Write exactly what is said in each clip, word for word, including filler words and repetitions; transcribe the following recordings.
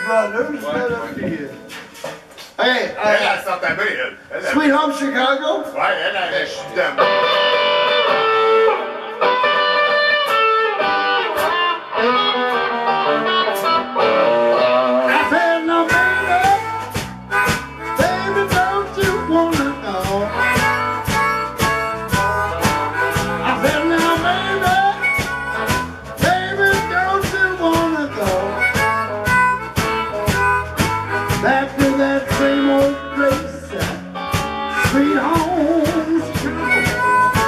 brothers. Right up to you. Hey, uh, that's not that big. Sweet Home Chicago. Right, and that's them. I said, no, baby, baby, don't you wanna know? I said, now, baby, baby, don't you wanna go back to that same old place, Sweet Home Chicago?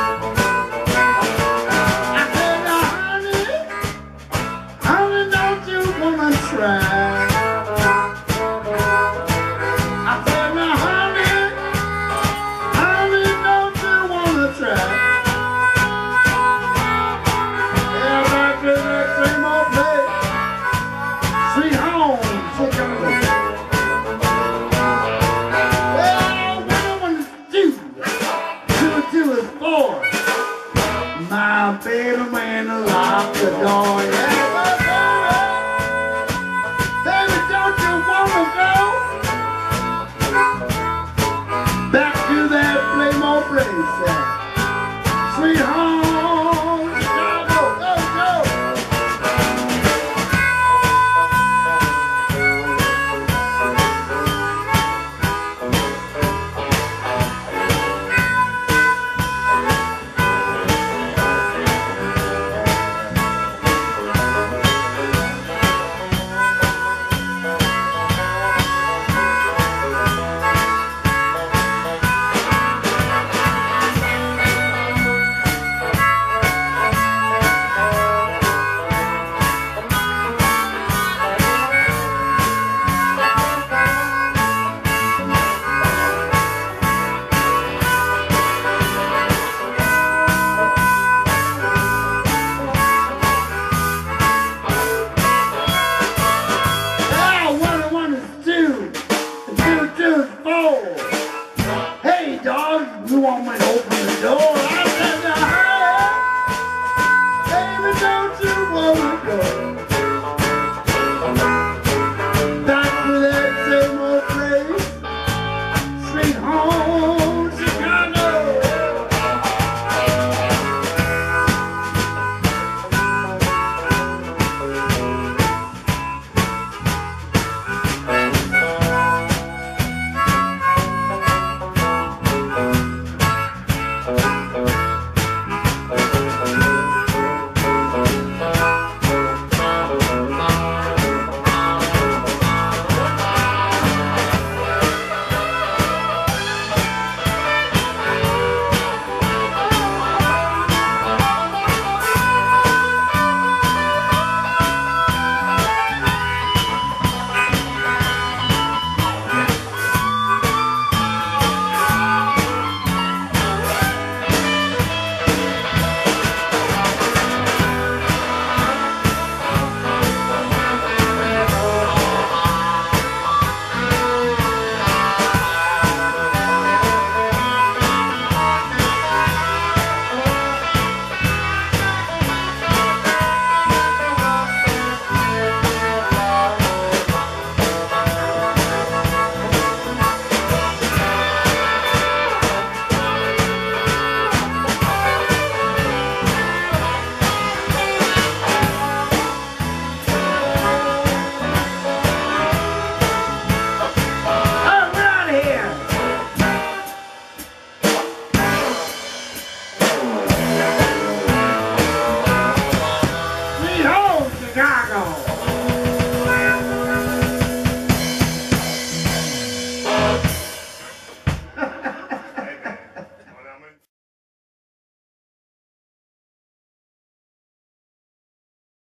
I said, now, honey, honey, don't you wanna try? I said, now, honey, honey, don't you wanna try? Yeah, back to that same old place, Sweet Home Chicago. Well, what I want to do, two and two is four. My baby man locked the door. Yeah, baby, baby, don't you wanna go back to that flame old place, yeah. Sweet Home Chicago, go, go. Hey dog, you want me to open the door? I said, hey, baby, don't you wanna go back to that same old place, Sweet Home Chicago? Chicago.